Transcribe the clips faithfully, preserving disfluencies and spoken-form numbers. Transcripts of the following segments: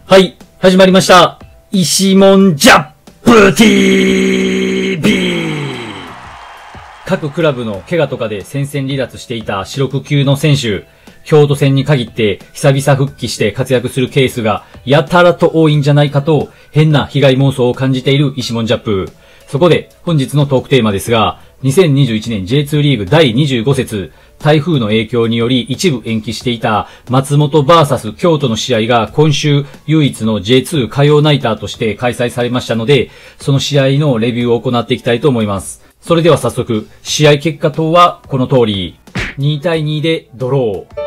はい、始まりました。石門ジャップ ティーブイ。各クラブの怪我とかで戦線離脱していた主力級の選手、京都戦に限って久々復帰して活躍するケースがやたらと多いんじゃないかと変な被害妄想を感じている石門ジャップ。そこで本日のトークテーマですが、にせんにじゅういちねん ジェイツー リーグだいにじゅうご節、台風の影響により一部延期していた松本 ブイエス 京都の試合が今週唯一の ジェイツー 火曜ナイターとして開催されましたので、その試合のレビューを行っていきたいと思います。それでは早速、試合結果等はこの通り。にたいにでドロー。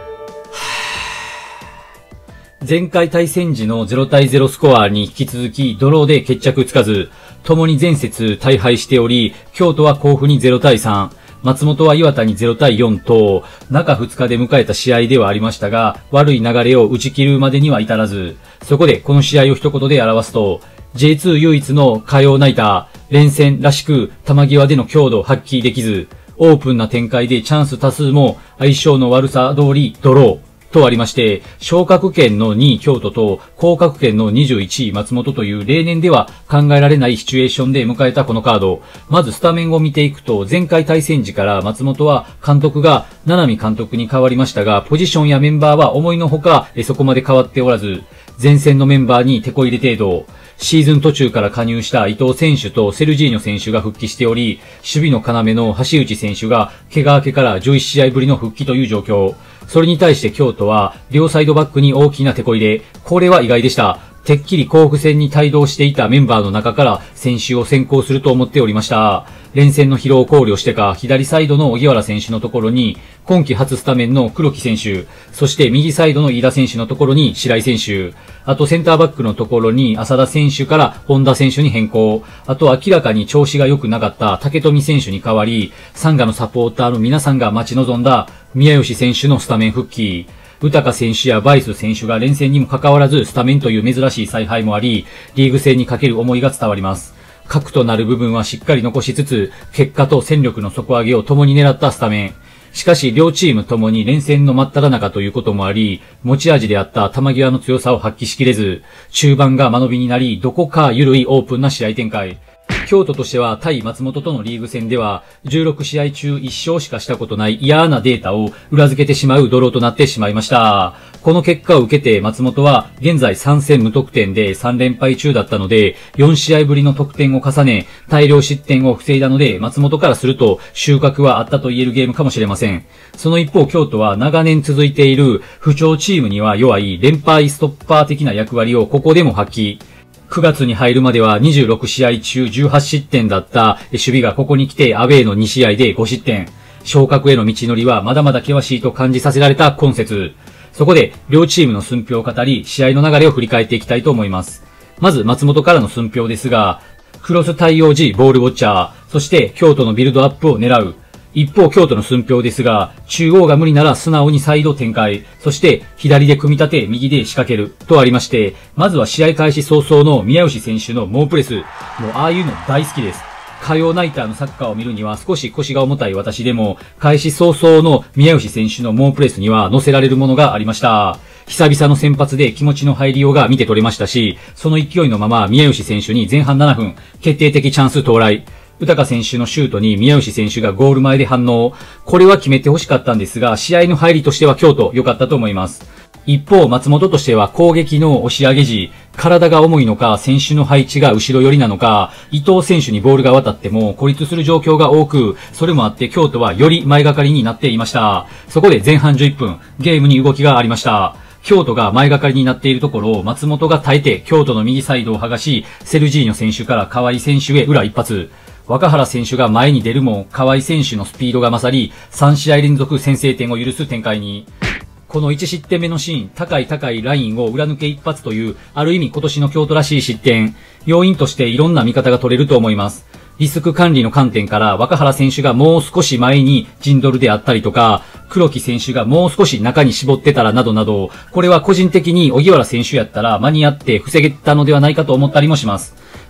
前回対戦時のゼロたいゼロスコアに引き続きドローで決着つかず、共に前節大敗しており、京都は甲府にゼロたいさん、松本は岩田にゼロたいよんと、中ふつかで迎えた試合ではありましたが、悪い流れを打ち切るまでには至らず、そこでこの試合を一言で表すと、ジェイツー 唯一の火曜ナイター、連戦らしく球際での強度を発揮できず、オープンな展開でチャンス多数も相性の悪さ通りドロー。とありまして、昇格圏のにい京都と降格圏のにじゅういちい松本という例年では考えられないシチュエーションで迎えたこのカード。まずスタメンを見ていくと、前回対戦時から松本は監督が七海監督に変わりましたが、ポジションやメンバーは思いのほかそこまで変わっておらず、前線のメンバーに手こ入れ程度。シーズン途中から加入した伊藤選手とセルジーニョ選手が復帰しており、守備の要の橋内選手が怪我明けからじゅういち試合ぶりの復帰という状況。それに対して京都は両サイドバックに大きな手こ入れ。これは意外でした。てっきり甲府戦に帯同していたメンバーの中から選手を選考すると思っておりました。連戦の疲労を考慮してか、左サイドの荻原選手のところに、今季初スタメンの黒木選手、そして右サイドの飯田選手のところに白井選手、あとセンターバックのところに浅田選手から本田選手に変更、あと明らかに調子が良くなかった竹富選手に代わり、サンガのサポーターの皆さんが待ち望んだ宮吉選手のスタメン復帰、豊選手やバイス選手が連戦にもかかわらずスタメンという珍しい采配もあり、リーグ戦にかける思いが伝わります。核となる部分はしっかり残しつつ、結果と戦力の底上げを共に狙ったスタメン。しかし両チームともに連戦の真っ只中ということもあり、持ち味であった球際の強さを発揮しきれず、中盤が間延びになり、どこか緩いオープンな試合展開。京都としては対松本とのリーグ戦ではじゅうろく試合中いち勝しかしたことない嫌なデータを裏付けてしまうドローとなってしまいました。この結果を受けて松本は現在さん戦無得点でさん連敗中だったのでよん試合ぶりの得点を重ね大量失点を防いだので松本からすると収穫はあったと言えるゲームかもしれません。その一方京都は長年続いている不調チームには弱い連敗ストッパー的な役割をここでも発揮。くがつに入るまではにじゅうろく試合中じゅうはち失点だった守備がここに来てアウェーのに試合でご失点。昇格への道のりはまだまだ険しいと感じさせられた今節。そこで両チームの寸評を語り試合の流れを振り返っていきたいと思います。まず松本からの寸評ですが、クロス対応時ボールウォッチャー、そして京都のビルドアップを狙う。一方京都の寸評ですが、中央が無理なら素直にサイド展開、そして左で組み立て右で仕掛けるとありまして、まずは試合開始早々の宮吉選手の猛プレス、もうああいうの大好きです。火曜ナイターのサッカーを見るには少し腰が重たい私でも、開始早々の宮吉選手の猛プレスには乗せられるものがありました。久々の先発で気持ちの入りようが見て取れましたし、その勢いのまま宮吉選手に前半ななふん、決定的チャンス到来。豊選手のシュートに宮吉選手がゴール前で反応。これは決めて欲しかったんですが、試合の入りとしては京都良かったと思います。一方、松本としては攻撃の押し上げ時、体が重いのか、選手の配置が後ろ寄りなのか、伊藤選手にボールが渡っても孤立する状況が多く、それもあって京都はより前がかりになっていました。そこで前半じゅういっぷん、ゲームに動きがありました。京都が前がかりになっているところを松本が耐えて京都の右サイドを剥がし、セルジーニョ選手から河合選手へ裏一発。若原選手が前に出るも、河合選手のスピードが勝り、さん試合連続先制点を許す展開に。このいち失点目のシーン、高い高いラインを裏抜け一発という、ある意味今年の京都らしい失点。要因としていろんな見方が取れると思います。リスク管理の観点から若原選手がもう少し前に陣取るであったりとか、黒木選手がもう少し中に絞ってたらなどなど、これは個人的に荻原選手やったら間に合って防げたのではないかと思ったりもします。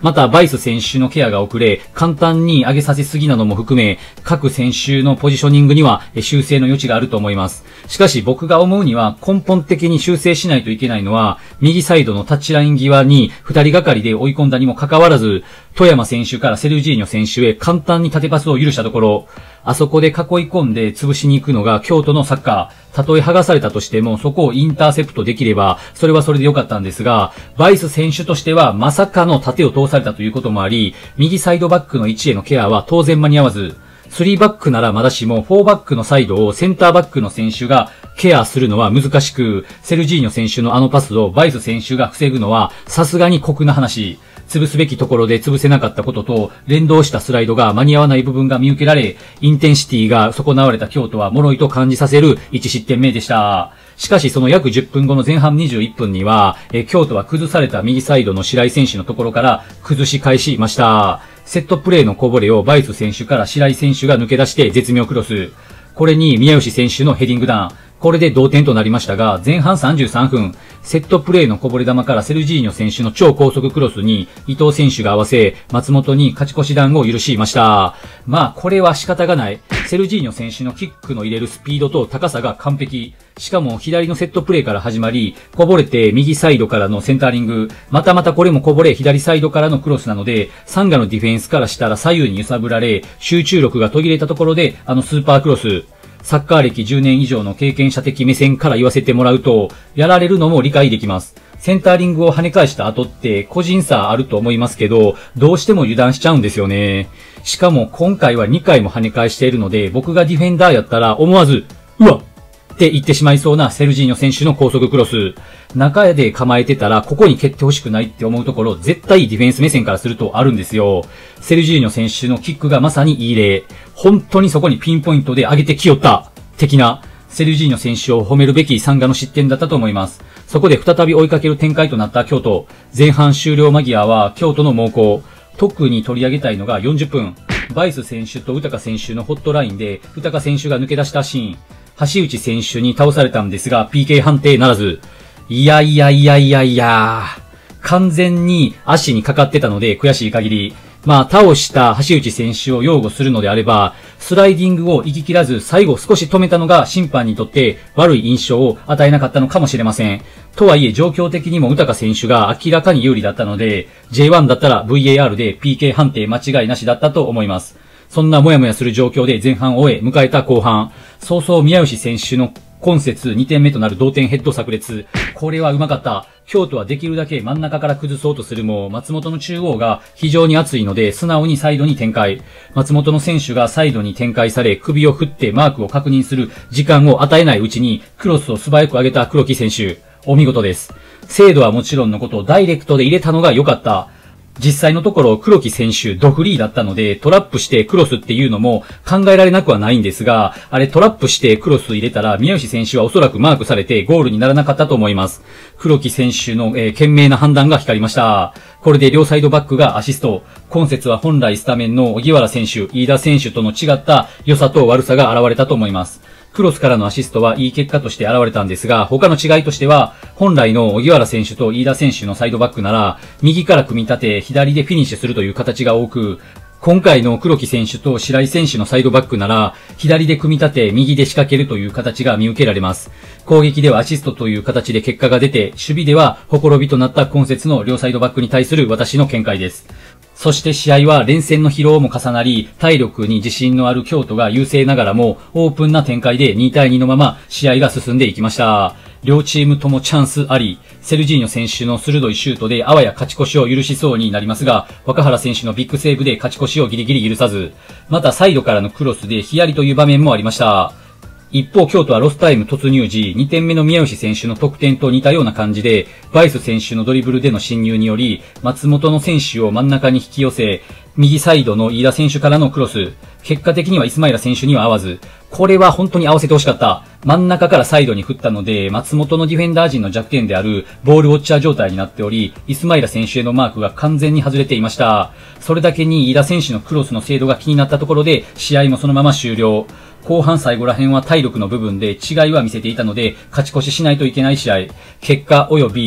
また、バイス選手のケアが遅れ、簡単に上げさせすぎなども含め、各選手のポジショニングには修正の余地があると思います。しかし僕が思うには根本的に修正しないといけないのは、右サイドのタッチライン際に二人がかりで追い込んだにもかかわらず、富山選手からセルジーニョ選手へ簡単に縦パスを許したところ、あそこで囲い込んで潰しに行くのが京都のサッカー。たとえ剥がされたとしても、そこをインターセプトできれば、それはそれで良かったんですが、バイス選手としてはまさかの縦を通されたということもあり、右サイドバックの位置へのケアは当然間に合わず、スリーバックならまだしも、フォーバックのサイドをセンターバックの選手がケアするのは難しく、セルジーニョ選手のあのパスをバイス選手が防ぐのは、さすがに酷な話。潰すべきところで潰せなかったことと、連動したスライドが間に合わない部分が見受けられ、インテンシティが損なわれた京都は脆いと感じさせるいち失点目でした。しかしその約じゅっぷんごの前半にじゅういっぷんには、え京都は崩された右サイドの白井選手のところから崩し返しました。セットプレーのこぼれをバイス選手から白井選手が抜け出して絶妙クロス。これに宮吉選手のヘディングダウン。これで同点となりましたが、前半さんじゅうさんぷん、セットプレーのこぼれ球からセルジーニョ選手の超高速クロスに伊藤選手が合わせ、松本に勝ち越し弾を許しました。まあ、これは仕方がない。セルジーニョ選手のキックの入れるスピードと高さが完璧。しかも左のセットプレーから始まり、こぼれて右サイドからのセンターリング、またまたこれもこぼれ左サイドからのクロスなので、サンガのディフェンスからしたら左右に揺さぶられ、集中力が途切れたところで、あのスーパークロス。サッカー歴じゅうねん以上の経験者的目線から言わせてもらうと、やられるのも理解できます。センターリングを跳ね返した後って個人差あると思いますけど、どうしても油断しちゃうんですよね。しかも今回はにかいも跳ね返しているので、僕がディフェンダーやったら思わず、うわっって言ってしまいそうなセルジーニョ選手の高速クロス。中で構えてたらここに蹴ってほしくないって思うところ、絶対ディフェンス目線からするとあるんですよ。セルジーニョ選手のキックがまさにいい例。本当にそこにピンポイントで上げてきよった。的な、セルジーニョ選手を褒めるべきサンガの失点だったと思います。そこで再び追いかける展開となった京都。前半終了間際は京都の猛攻。特に取り上げたいのがよんじゅっぷん。バイス選手と宇高選手のホットラインで、宇高選手が抜け出したシーン。橋内選手に倒されたんですが、ピーケー 判定ならず。いやいやいやいやいや。完全に足にかかってたので悔しい限り。まあ、倒した橋内選手を擁護するのであれば、スライディングを行き切らず最後少し止めたのが審判にとって悪い印象を与えなかったのかもしれません。とはいえ状況的にも宇高選手が明らかに有利だったので、ジェイワン だったら ブイエーアール で ピーケー 判定間違いなしだったと思います。そんなもやもやする状況で前半を終え、迎えた後半。早々宮吉選手の今節にてんめとなる同点ヘッド炸裂。これはうまかった。京都はできるだけ真ん中から崩そうとするも、松本の中央が非常に熱いので、素直にサイドに展開。松本の選手がサイドに展開され、首を振ってマークを確認する時間を与えないうちに、クロスを素早く上げた黒木選手。お見事です。精度はもちろんのこと、ダイレクトで入れたのが良かった。実際のところ黒木選手ドフリーだったのでトラップしてクロスっていうのも考えられなくはないんですが、あれトラップしてクロス入れたら宮吉選手はおそらくマークされてゴールにならなかったと思います。黒木選手の、えー、賢明な判断が光りました。これで両サイドバックがアシスト。今節は本来スタメンの荻原選手、飯田選手との違った良さと悪さが現れたと思います。クロスからのアシストはいい結果として現れたんですが、他の違いとしては、本来の荻原選手と飯田選手のサイドバックなら、右から組み立て、左でフィニッシュするという形が多く、今回の黒木選手と白井選手のサイドバックなら、左で組み立て、右で仕掛けるという形が見受けられます。攻撃ではアシストという形で結果が出て、守備ではほころびとなった今節の両サイドバックに対する私の見解です。そして試合は連戦の疲労も重なり、体力に自信のある京都が優勢ながらも、オープンな展開でにたいにのまま試合が進んでいきました。両チームともチャンスあり、セルジーニョ選手の鋭いシュートであわや勝ち越しを許しそうになりますが、若原選手のビッグセーブで勝ち越しをギリギリ許さず、またサイドからのクロスでヒヤリという場面もありました。一方、京都はロスタイム突入時、にてんめの宮吉選手の得点と似たような感じで、バイス選手のドリブルでの侵入により、松本の選手を真ん中に引き寄せ、右サイドの飯田選手からのクロス、結果的にはイスマイラ選手には合わず、これは本当に合わせてほしかった。真ん中からサイドに振ったので、松本のディフェンダー陣の弱点であるボールウォッチャー状態になっており、イスマイラ選手へのマークが完全に外れていました。それだけに飯田選手のクロスの精度が気になったところで、試合もそのまま終了。後半最後ら辺は体力の部分で違いは見せていたので、勝ち越ししないといけない試合。結果及び、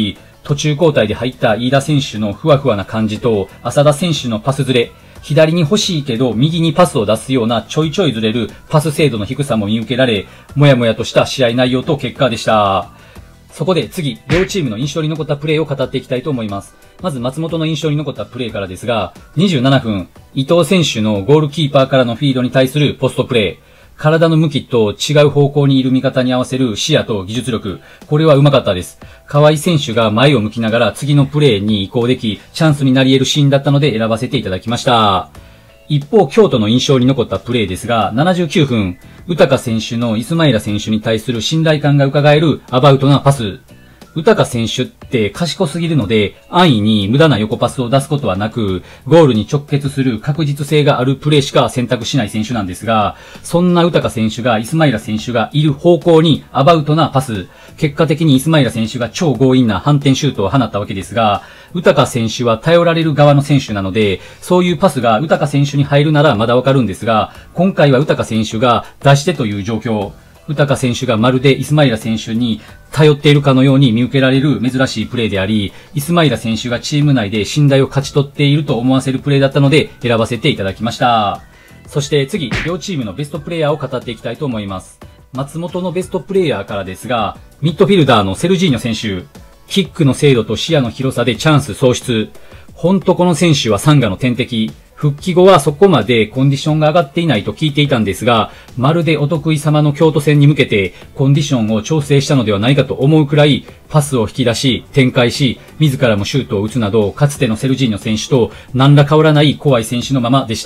途中交代で入った飯田選手のふわふわな感じと、浅田選手のパスずれ、左に欲しいけど右にパスを出すようなちょいちょいずれるパス精度の低さも見受けられ、もやもやとした試合内容と結果でした。そこで次、両チームの印象に残ったプレーを語っていきたいと思います。まず松本の印象に残ったプレーからですが、にじゅうななふん、伊藤選手のゴールキーパーからのフィードに対するポストプレー。体の向きと違う方向にいる味方に合わせる視野と技術力。これはうまかったです。河合選手が前を向きながら次のプレーに移行でき、チャンスになり得るシーンだったので選ばせていただきました。一方、京都の印象に残ったプレーですが、ななじゅうきゅうふん、宇高選手のイスマイラ選手に対する信頼感が伺えるアバウトなパス。宇高選手って賢すぎるので、安易に無駄な横パスを出すことはなく、ゴールに直結する確実性があるプレーしか選択しない選手なんですが、そんな宇高選手がイスマイラ選手がいる方向にアバウトなパス、結果的にイスマイラ選手が超強引な反転シュートを放ったわけですが、宇高選手は頼られる側の選手なので、そういうパスが宇高選手に入るならまだわかるんですが、今回は宇高選手が出してという状況、宇高選手がまるでイスマイラ選手に頼っているかのように見受けられる珍しいプレーであり、イスマイラ選手がチーム内で信頼を勝ち取っていると思わせるプレーだったので選ばせていただきました。そして次、両チームのベストプレイヤーを語っていきたいと思います。松本のベストプレイヤーからですが、ミッドフィルダーのセルジーニョ選手、キックの精度と視野の広さでチャンス創出。ほんとこの選手はサンガの天敵。復帰後はそこまでコンディションが上がっていないと聞いていたんですが、まるでお得意様の京都戦に向けてコンディションを調整したのではないかと思うくらい、パスを引き出し、展開し、自らもシュートを打つなど、かつてのセルジーニョ選手と何ら変わらない怖い選手のままでした。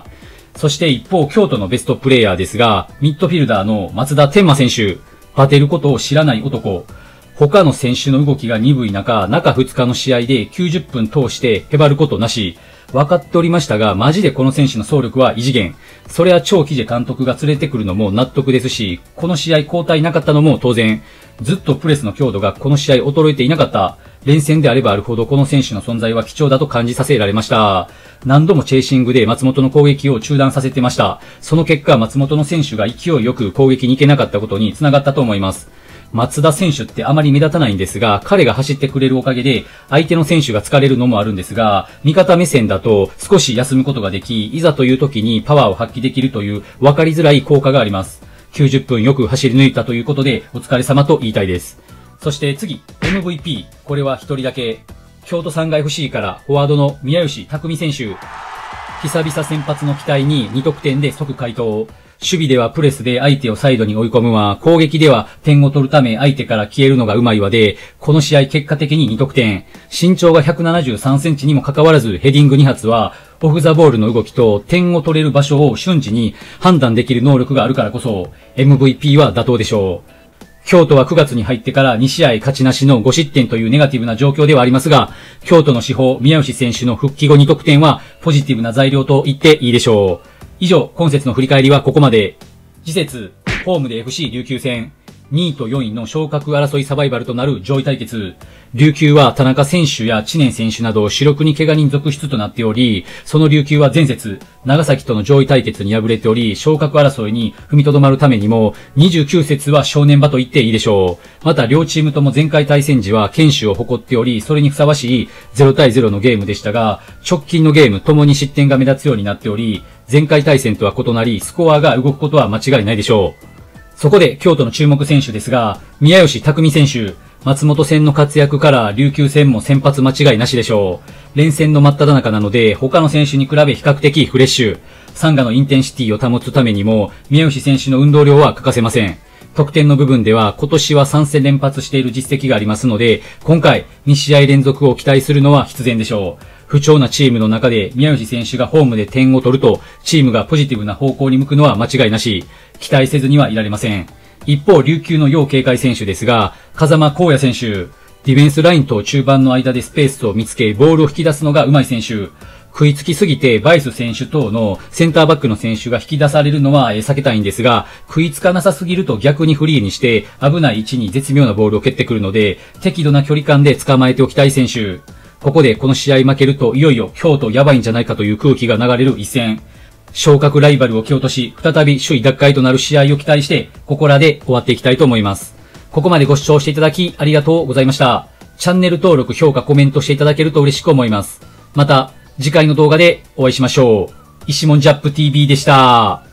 そして一方、京都のベストプレイヤーですが、ミッドフィルダーの松田天馬選手、バテることを知らない男。他の選手の動きが鈍い中、中ふつかの試合できゅうじゅっぷん通してへばることなし。分かっておりましたが、マジでこの選手の走力は異次元。それは超キジェ監督が連れてくるのも納得ですし、この試合交代なかったのも当然。ずっとプレスの強度がこの試合衰えていなかった。連戦であればあるほどこの選手の存在は貴重だと感じさせられました。何度もチェイシングで松本の攻撃を中断させてました。その結果、松本の選手が勢いよく攻撃に行けなかったことにつながったと思います。松田選手ってあまり目立たないんですが、彼が走ってくれるおかげで、相手の選手が疲れるのもあるんですが、味方目線だと少し休むことができ、いざという時にパワーを発揮できるという分かりづらい効果があります。きゅうじゅっぷんよく走り抜いたということで、お疲れ様と言いたいです。そして次、エムブイピー。これは一人だけ。京都サンガ エフシー からフォワードの宮吉拓実選手。久々先発の期待にに得点で即回答。守備ではプレスで相手をサイドに追い込むわ。攻撃では点を取るため相手から消えるのが上手いわで、この試合結果的にに得点。身長がひゃくななじゅうさんセンチにもかかわらずヘディングに発は、オフザボールの動きと点を取れる場所を瞬時に判断できる能力があるからこそ、エムブイピー は妥当でしょう。京都はくがつに入ってからに試合勝ちなしのご失点というネガティブな状況ではありますが、京都の至宝宮吉選手の復帰後に得点はポジティブな材料と言っていいでしょう。以上、今節の振り返りはここまで。次節、ホームで エフシー 琉球戦。にいとよんいの昇格争いサバイバルとなる上位対決。琉球は田中選手や知念選手など主力に怪我人続出となっており、その琉球は前節、長崎との上位対決に敗れており、昇格争いに踏みとどまるためにも、にじゅうきゅう節は正念場と言っていいでしょう。また両チームとも前回対戦時は堅守を誇っており、それにふさわしいゼロたいゼロのゲームでしたが、直近のゲームともに失点が目立つようになっており、前回対戦とは異なり、スコアが動くことは間違いないでしょう。そこで京都の注目選手ですが、宮吉拓実選手、松本戦の活躍から琉球戦も先発間違いなしでしょう。連戦の真っ只中なので、他の選手に比べ比較的フレッシュ。サンガのインテンシティを保つためにも、宮吉選手の運動量は欠かせません。得点の部分では今年はさん戦連発している実績がありますので、今回に試合連続を期待するのは必然でしょう。不調なチームの中で宮吉選手がホームで点を取ると、チームがポジティブな方向に向くのは間違いなし。期待せずにはいられません。一方、琉球の要警戒選手ですが、風間光也選手。ディフェンスラインと中盤の間でスペースを見つけ、ボールを引き出すのが上手い選手。食いつきすぎてバイス選手等のセンターバックの選手が引き出されるのは避けたいんですが、食いつかなさすぎると逆にフリーにして危ない位置に絶妙なボールを蹴ってくるので、適度な距離感で捕まえておきたい選手。ここでこの試合負けるといよいよ京都やばいんじゃないかという空気が流れる一戦。昇格ライバルを蹴落とし、再び首位奪回となる試合を期待して、ここらで終わっていきたいと思います。ここまでご視聴していただきありがとうございました。 チャンネル登録、評価、コメントしていただけると嬉しく思います。また、次回の動画でお会いしましょう。石門ジャップ ティーブイ でした。